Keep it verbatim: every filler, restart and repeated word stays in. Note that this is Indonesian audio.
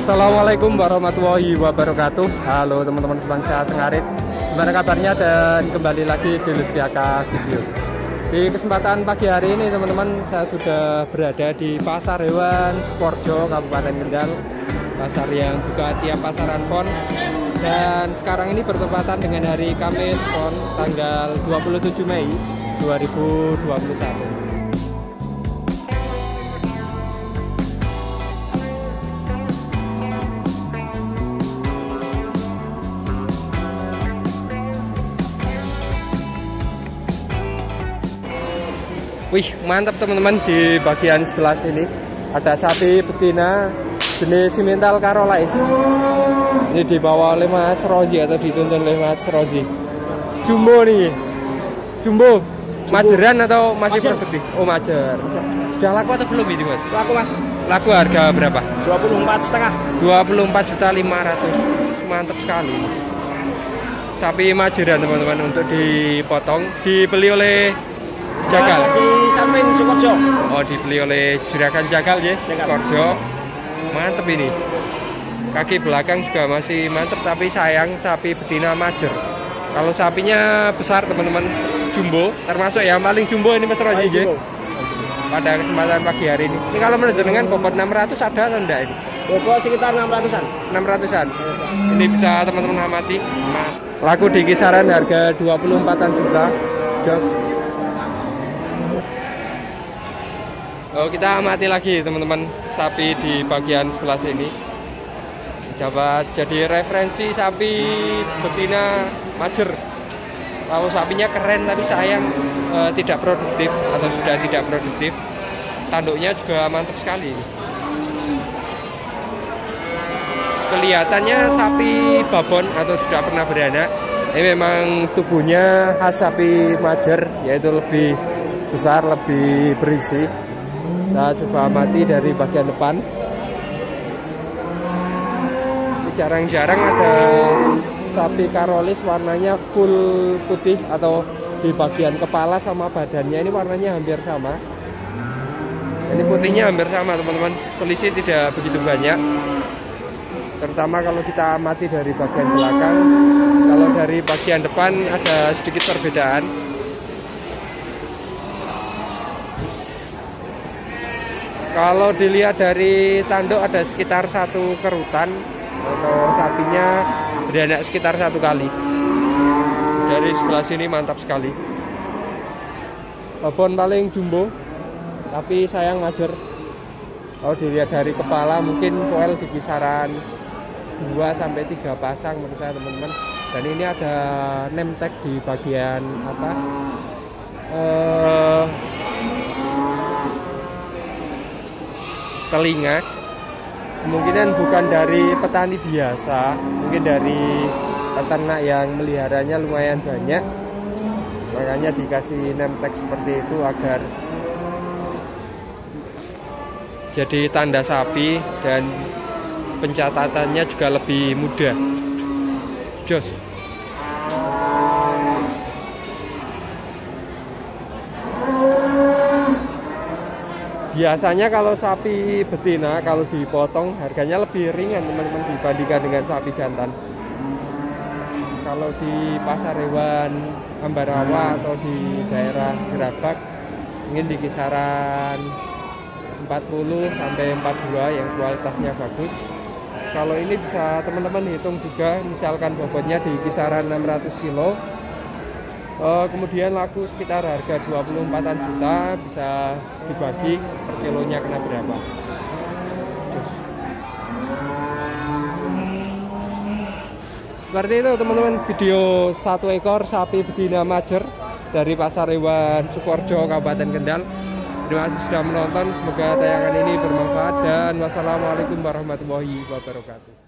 Assalamualaikum warahmatullahi wabarakatuh. Halo teman-teman sebangsa Sengarit, gimana kabarnya? Dan kembali lagi di Lutfiaka Video. Di kesempatan pagi hari ini teman-teman, saya sudah berada di Pasar Hewan Sukoharjo, Kabupaten Kendal. Pasar yang buka tiap pasaran Pon. Dan sekarang ini bertepatan dengan hari Kamis Pon, tanggal dua puluh tujuh Mei dua ribu dua puluh satu. Wih, mantap teman-teman, di bagian sebelah sini ada sapi betina jenis Simmental Carolais. Ini dibawa oleh Mas Rozi atau dituntun oleh Mas Rozi. Jumbo nih, jumbo, majeran atau masih produktif? Oh, majer. Sudah laku atau belum ini Mas? Laku Mas. Laku harga berapa? dua puluh empat setengah. dua puluh empat juta lima ratus. Mantap sekali. Sapi majeran teman-teman, untuk dipotong, dibeli oleh Jagal di samping Sukoharjo. Oh, dibeli oleh Juragan Jagal ya, Sukoharjo. Mantep ini. Kaki belakang juga masih mantep, tapi sayang sapi betina majer. Kalau sapinya besar teman-teman, jumbo, termasuk yang paling jumbo ini Mas Roji ya. Pada kesempatan pagi hari ini. Ini kalau menurut jenengan bobot enam ratus ada atau enggak ini? Bobot sekitar enam ratusan. enam ratusan. Ini bisa teman-teman amati. Laku di kisaran harga dua puluh empatan juta. Jos. Oh, kita amati lagi teman-teman sapi di bagian sebelah sini. Dapat jadi referensi sapi betina majer. Kalau sapinya keren tapi sayang e, tidak produktif atau sudah tidak produktif. Tanduknya juga mantap sekali. Kelihatannya sapi babon atau sudah pernah beranak. Ini memang tubuhnya khas sapi majer, yaitu lebih besar, lebih berisi. Kita coba amati dari bagian depan. Jarang-jarang ada sapi Carolais warnanya full putih, atau di bagian kepala sama badannya ini warnanya hampir sama. Ini putihnya hampir sama teman-teman, selisih tidak begitu banyak. Terutama kalau kita amati dari bagian belakang. Kalau dari bagian depan ada sedikit perbedaan. Kalau dilihat dari tanduk ada sekitar satu kerutan, atau sapinya beranak sekitar satu kali. Dari sebelah sini mantap sekali. Babon paling jumbo, tapi sayang majer. Kalau dilihat dari kepala mungkin poel di kisaran dua sampai tiga pasang menurut saya teman-teman. Dan ini ada name tag di bagian apa? Eh, telinga. Kemungkinan bukan dari petani biasa, mungkin dari peternak yang meliharanya lumayan banyak, makanya dikasih name tag seperti itu agar jadi tanda sapi dan pencatatannya juga lebih mudah. Jos. Biasanya kalau sapi betina kalau dipotong harganya lebih ringan teman-teman dibandingkan dengan sapi jantan. Kalau di pasar hewan Ambarawa atau di daerah Gerabak mungkin di kisaran empat puluh sampai empat puluh dua yang kualitasnya bagus. Kalau ini bisa teman-teman hitung juga, misalkan bobotnya di kisaran enam ratus kilo. Uh, kemudian laku sekitar harga dua puluh empatan juta, bisa dibagi per kilonya kena berapa. Terus. Seperti itu teman-teman, video satu ekor sapi betina majer dari Pasar Hewan Sukoharjo, Kabupaten Kendal. Terima kasih sudah menonton, semoga tayangan ini bermanfaat, dan wassalamualaikum warahmatullahi wabarakatuh.